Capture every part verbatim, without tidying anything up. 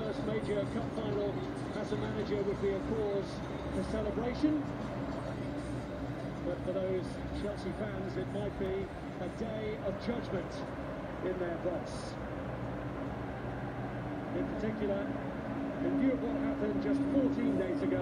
first major cup final as a manager would be a cause for celebration. But for those Chelsea fans, it might be a day of judgment in their boss. In particular, in view of what happened just fourteen days ago,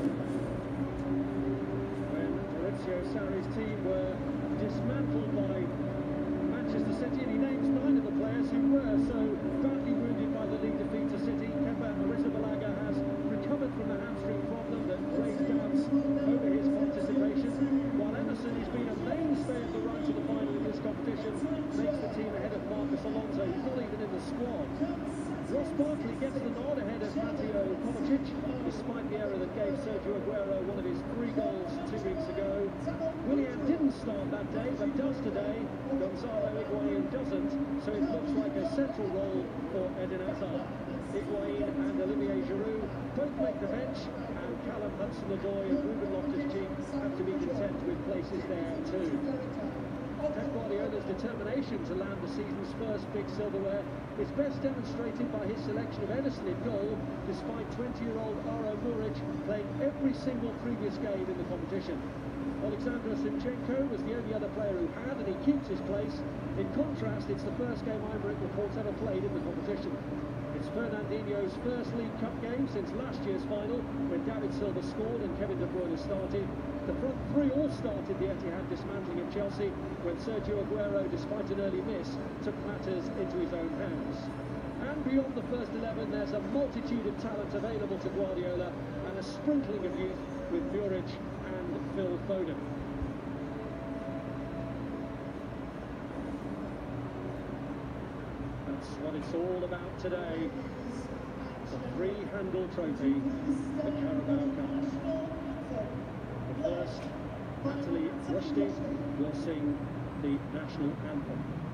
when Maurizio Sarri's team were dismantled by Manchester City, and he names nine of the players who were so badly wounded by the league defeat to City. Kepa Arrizabalaga has recovered from the hamstring problem that raised doubts over his participation, while Emerson, who's been a mainstay of the run to the final of this competition, makes the team ahead of Marcos Alonso. He's not even in the squad. Ross Barkley gets the nod ahead of Mateo Kovacic, despite the error that gave Sergio Aguero one of his three goals two weeks ago. Willian didn't start that day, but does today. Gonzalo Higuain doesn't, so it looks like a central role for Eden Hazard. Higuain and Olivier Giroud both make the bench, and Callum Hudson-Odoi and Ruben Loftus-Cheek have to be content with places there too. Pep Guardiola's determination to land the season's first big silverware is best demonstrated by his selection of Ederson in goal, despite twenty-year-old Aro Muric playing every single previous game in the competition. Alexander Zinchenko was the only other player who had, and he keeps his place. In contrast, it's the first game Aymeric Laporte's ever played in the competition. It's Fernandinho's first League Cup game since last year's final, when David Silva scored and Kevin De Bruyne started. The front three all started the Etihad dismantling of Chelsea, when Sergio Aguero, despite an early miss, took matters into his own hands. And beyond the first eleven, there's a multitude of talent available to Guardiola, and a sprinkling of youth with Muric and Phil Foden. That's what it's all about today. The three-handle trophy, the Carabao Cup. But first, Natalie Rushdie will sing the national anthem.